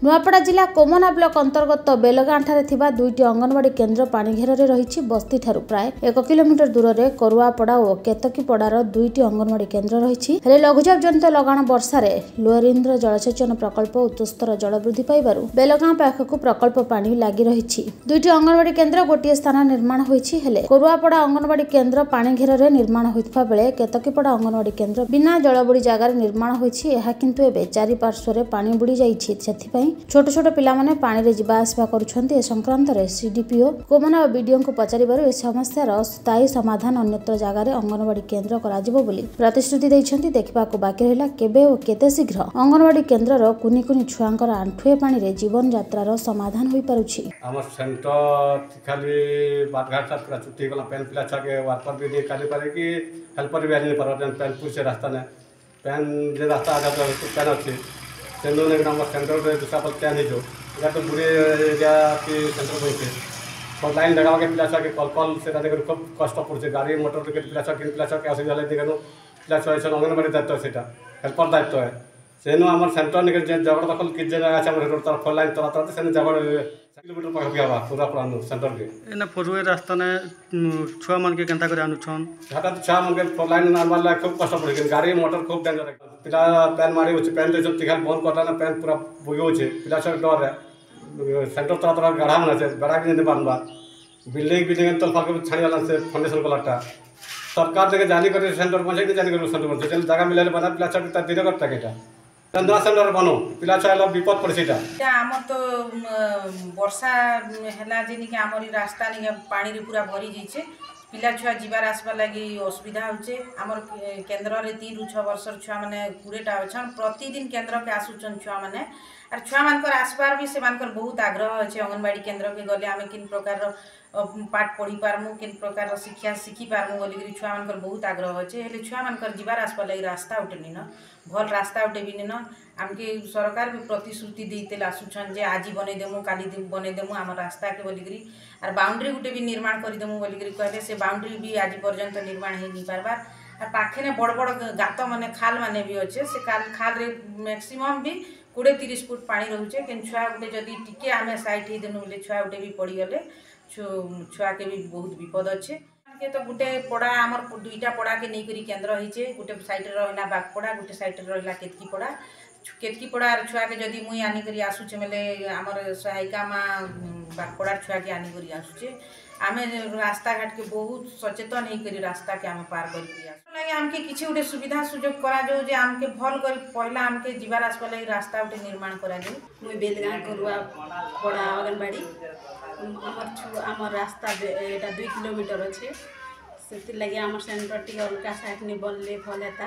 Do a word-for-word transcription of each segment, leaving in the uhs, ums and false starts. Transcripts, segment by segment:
नुआपड़ा जिला कोमना ब्लॉक अंतर्गत बेलगांठारे थिबा दुईटी अंगनवाड़ी केन्द्र पानी घेरे रही बस्ती ठारू प्राय एक किलोमीटर दूर में करुआपड़ा और केतकीपड़ार दुईटी अंगनवाड़ी केन्द्र रही लघुचाप जनित लगाण वर्षार लोअर इंद्र जलसेचन प्रकल्प उच्चस्तर जल वृद्धि पाइबारु बेलगां पाखक प्रकल्प पानी लगी रही दुईटी अंगनवाड़ी केन्द्र गोटे स्थान निर्माण होईछि हेले करुआपड़ा अंगनवाड़ी केन्द्र पानी घेरे निर्माण होइतबा बेले केतकीपड़ा अंगनवाड़ी केन्द्र बिना जलबुड़ी जगार निर्माण होईछि एहा किंतु एबे चारि पार्श्वरे पानी बुड़ी जाइछि सेथिपई छोट छोट पिला माने पानी रे जिबा आसबा करुछन्ते ए संक्रांत रे सीडीपीओ कोमना और बीडीओ को पचारिबारु ए समस्यार स्थायी समाधान अन्यत्र जगार अंगनवाड़ी केन्द्र कराजिबो बोली प्रतिश्रुति दैछन्ती देखबा को बाकी रहला केबे ओ केते शीघ्र अंगनवाड़ी केन्द्रर कुनी कुनी छुआंकर आंठुए पानी रे जीवन यात्रार समाधान होई पारुछि। हमर सेंटर खाली बाटघाट सा पूरा छुट्टी गला पेन पिला छके वाटर भी दे काली पारे कि हेल्पर भी आनी पर पेन पुर से रास्ता ने पेन जे रास्ता आगा तो पेन अछि सेंडो ने नंबर सेंटर रे दूसरा पर पेन हिजो या तो पूरे एरिया के सेंटर होइছে तो लाइन लगा के पिला छके कॉल कॉल से दादे खूब कष्ट पड़ছে गाड़ी मोटर के पिला छके पिला छके असि झाले देखनो पिला छके अंगनवाड़ी दायित्व सेटा हेल्पर दायित्व है सेनो हमर सेंटर ने जे जगड़ दखल कि जे जगह छै हमर रोड तरफ लाइन तरा तरा सेनो जगड़ किलोमीटर पर गया पूरा पुरानो सेंटर के एना फरुए रास्ता ने छुआ मन के केंता करे आनुछन हाटा छुआ मन के फोर लाइन नाम वाला खूब कष्ट पड़े कि गाड़ी मोटर खूब डेंजर है पिला पेन मारी होछ पेन दे सब तिखाल बंद करता ना पेन पूरा बुयो छे पिला सब डर है सेंटर तरा तरा गाढ़ा मन है बड़ा के नहीं बानबा बिल्डिंग बिल्डिंग तल फाल के छाड़ी वाला से फाउंडेशन वालाटा सरकार जगह जाली करे सेंटर पहुंचे नहीं जाली करे सेंटर पहुंचे चल जगह मिले बना पिला सब ता दिन करता केटा चंद्रा सेंटर बनो पिला छाला विपद पड़सेटा आमर तो वर्षा हैला जेनी के आमरी रास्ता नि पानी रे पूरा भरी जाइछे पिला छुआ जीवार आसबा लगी असुविधा होचे आमर केन्द्र रे तीन रु छह वर्षर छुआ माने कुड़ेटा अछन प्रतिदिन केन्द्र के आसुचन छुआ माने आर छुआ मानकर आसबार भी से मानकर बहुत आग्रह अछि अंगनवाड़ी केन्द्र के गले आमे किन प्रकार पाठ पढ़ी पारमु किन प्रकार शिक्षा शिखी पारमु बोली छुआ मानकर बहुत आग्रह अच्छे हेले छुआ मानकर जीवार आसबा लगी रास्ता उठेनि न भल रास्ता उठे भी न आमके सरकार भी प्रतिश्रुति देते आसुछन जे आज बनै देमु काली बनै देमु आम रास्ता के बोली आर बाउंड्री गुटे भी निर्माण कर देमु बोली कहले से बाउंड्री भी आज पर्यंत निर्माण हो नहीं पारबार आर पाखे बड़ बड़ गात माने खाल माने भी अच्छे से खाल खाल रे मैक्सिमम भी कोड़े तीस फुट पानी रोचे कि छुआ गोटे जदि टिके आम सैड ही देनु बोले छुआ गोटे भी पड़गले छुआ के भी बहुत विपद अच्छे के तो गोटे पड़ा आमर दुईटा पड़ा के नहीं करी केन्द्र होइछे गोटे साइड रे रहला बागपड़ा गोटे साइड रे रहला केतकी पड़ा केतकी पड़ा छुआ के जदि मुई आनी करी आसुचे मेले आमर सहायिका माँ बागपड़ा छुआ के आनी करी आसुचे आमे रास्ता घाट के बहुत सचेतन नहीं करी रास्ता के आम पार करी लगे आमके किसी गोटे सुविधा सुजोग करा जो जे आमके भल कर पहला आमके जीवार आसबा लगी रास्ता गोटे निर्माण करा जो मुई बेलगां करुआ पड़ा आंगनबाड़ी आमर छु आमर रास्ता एटा दुई किलोमीटर अच्छे से लगे आमर सेंटर टी अलगा साइड नहीं बनले भल हेता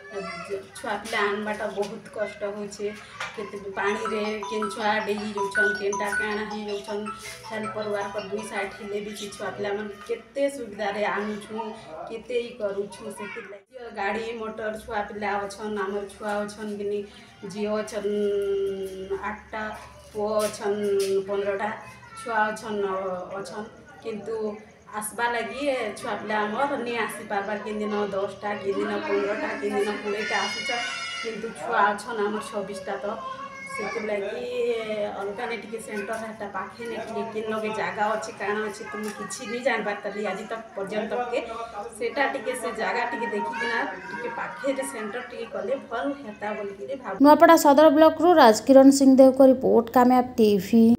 छुआ पिला आनबाटा बहुत कष्ट होचे केते पानी रे केन छुआ डेई जोछन केनटा काना ही जोछन हेल्पर वर्कर दुई साइड हिले भी छुआ पिला मन केते सुविधा रे आनु छु केते ही करू छु से गाड़ी मोटर छुआ पिला अछन आमर छुआ अछन किनी जियो अछन आठटा पो अछन पंद्रहटा छुआ अछन अछन किंतु आसबा लगी छुआ पिला आमर नहीं आसी पारबार कि दिन दसटा कि दिन पंद्रहटा कि दिन कोड़ेटा आसुच किंतु छुआ अछन आमर छब्बीसटा तो से लगी अलगा ने टिके सेंटर हेटा पाखे ने टिके किन लगे जागा अच्छे काना अच्छे तुम किछि नहीं जान पारतली आज तक पर्यंत के सेटा टिके से जागा टिके देखि ना टिके पाखे रे सेंटर टिके कले भल हेता बोल के भाव नुआपड़ा सदर ब्लॉक रु राजकिरण सिंह देव को रिपोर्ट कामयाब टीवी।